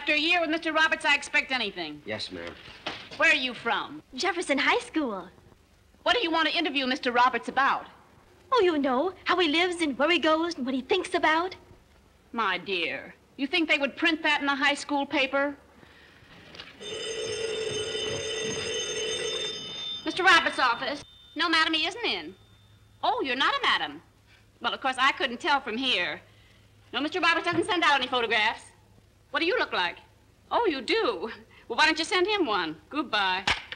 After a year with Mr. Roberts, I expect anything. Yes, ma'am. Where are you from? Jefferson High School. What do you want to interview Mr. Roberts about? Oh, you know, how he lives and where he goes and what he thinks about. My dear, you think they would print that in a high school paper? Mr. Roberts' office. No, madam, he isn't in. Oh, you're not a madam. Well, of course, I couldn't tell from here. No, Mr. Roberts doesn't send out any photographs. What do you look like? Oh, you do? Well, why don't you send him one? Goodbye.